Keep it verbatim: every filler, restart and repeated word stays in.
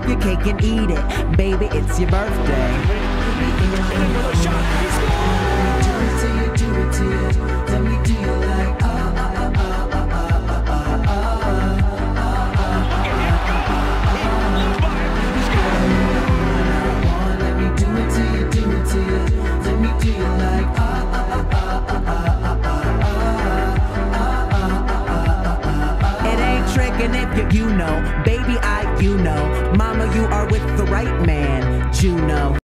your cake and eat it. Baby, it's your birthday. Do it to you, do it to you. Let me do you like ah ah ah ah ah ah ah ah ah. Let me do it to you, do it to you. Let me do you like ah ah ah ah ah ah. It ain't tricking if you you know, baby I you know, mama you are with the right man, Juno.